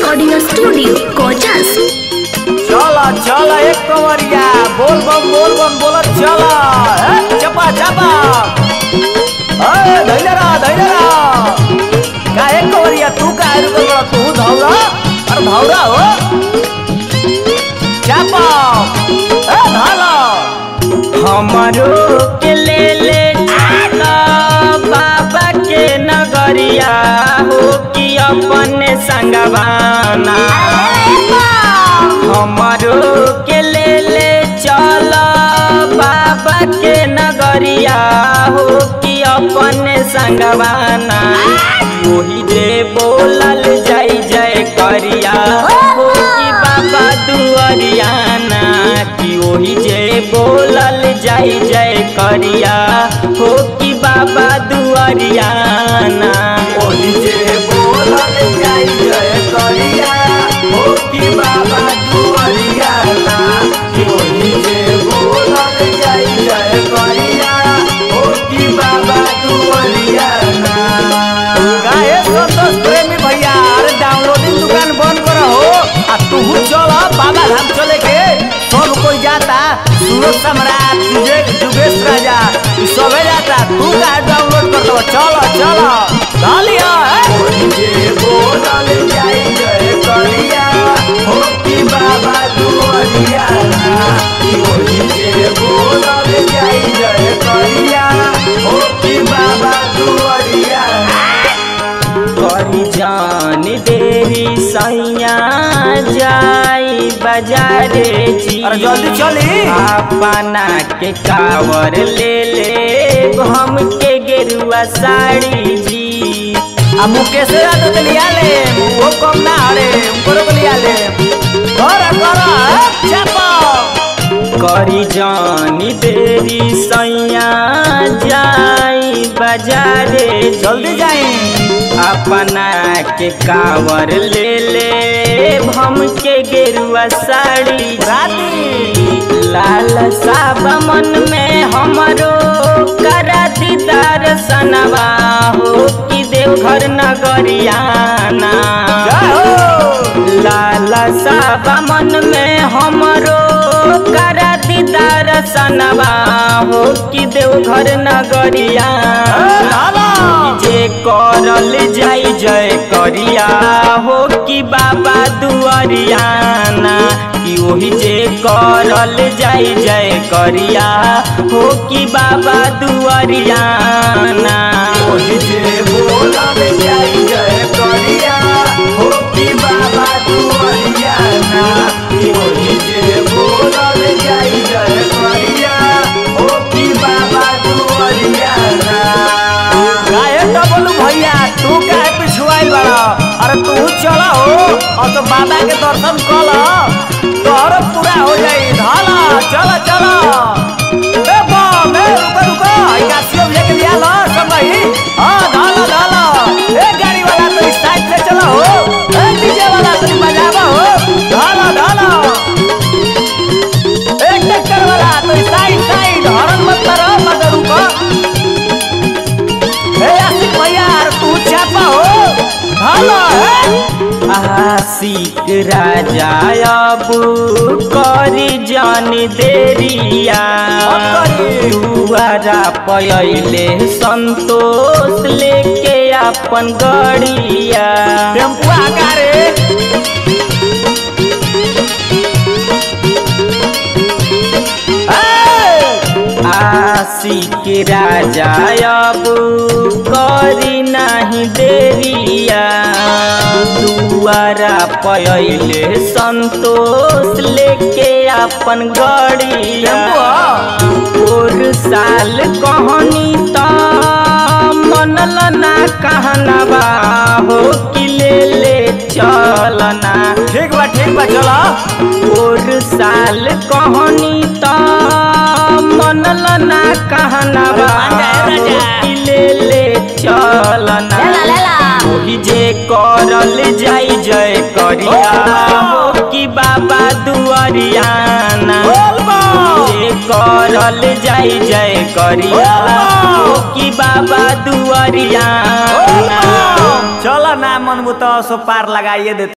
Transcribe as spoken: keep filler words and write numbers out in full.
Recording studio Kochas. चला चला एक कमरिया बोल बम बोल बम बोला चला चपा चपा धैर्य धैर्य का एक कमरिया तू का तू धौरा और धौरा हो चपा धाला हमारो के ले ले चला बाबा के नगरिया हो कि अपने संगवाना। हमारो के ले ले चला बाबा के नगरिया हो कि अपने संगवाना। वही जे बोलल जय जय करिया हो कि बाबा दुआरियाना। कि वही जे बोलल जय जय करिया हो कि बाबा दुआरियाना। वही जे बोलल जय जय करिया हो कि बाबा दुआरियाना। वही जे बोलल जय जय करिया हो कि बाबा दुआरियाना। गाए संतोष प्रेमी भैया अरे डाउनलोडिंग दुकान बंद करो हो आ तू चल बाबा धाम चले के सब कोई जाता। सूरज सम्राट तुझे जुगेश राजा सबे जाता तू का डाउनलोड कर दो चलो चलो डालिया जे बोलल जय जय करिया हो कि बाबा दुआरियाना। वही जे बोलल जय जय करिया हो कि बाबा दुआरियाना। करी जान देरी सैया जाई बाजारे जी। अरे जल्दी चली अपना के कावर ले ले हम के गेरुआ साड़ी जी। आ मुकेश यादव लिया ले वो कम ना हरे उनको लिया ले कर कर चपा करी जानी देरी सैया जाई बाजारे जल्दी जाई। अपना के कावर ले ले हम के गेरुआ साड़ी राती। लाल साब मन में हमरो करा दीदार सनवा हो कि देवघर नगरियाना। लाल साब मन में हमरो करा दीदार सनवा हो कि देवघर नगरियाना। जे करल जय जय करिया हो कि बाबा दुआरियाना। कि वही जे करल जय जय करिया हो कि बाबा दुआरियाना। वही जे बोलल जय जय करिया हो कि बाबा दुआरियाना। वही जे बोलल जय जय करिया हो कि बाबा दुआरियाना। गाए डबलू भैया तू काहे पिछुआइल बड़ा अरे तू चला हो और तो बाबा के दर्शन कल तोहर पूरा हो जाई धाला चला चला ए बा मैं रुको रुको कासियो लेके लिया लो सब भाई हां धाला धाला ए गाड़ी वाला तो इस साइड से चला हो ए डीजे वाला तो बजावा हो धाला धाला ए ट्रैक्टर वाला तो इस साइड साइड हॉर्न मत करो मत रुको। भैया तू चापा हो भाला है। आशिक राजा अब करी जान देरिया। दुआरा पयले संतोष लेके अपन गड़िया। टेम्पू आकारे आशिक राजा अब करी नहीं देरिया। दुआरा पयले संतोष लेके अपन गड़िया। और साल कहनी तो मनल ना कहनवा हो कि ले ले चलना। ठीक बा ठीक बा चला। और साल कहनी तो मनल ना कहनवा कि ले ले चलना। वही जे करल जय जय करिया हो कि बाबा दुआरियाना। जे करल जय जय करिया हो कि बाबा दुआरियाना। चला ना मन मुता सो पार लगाइए दे।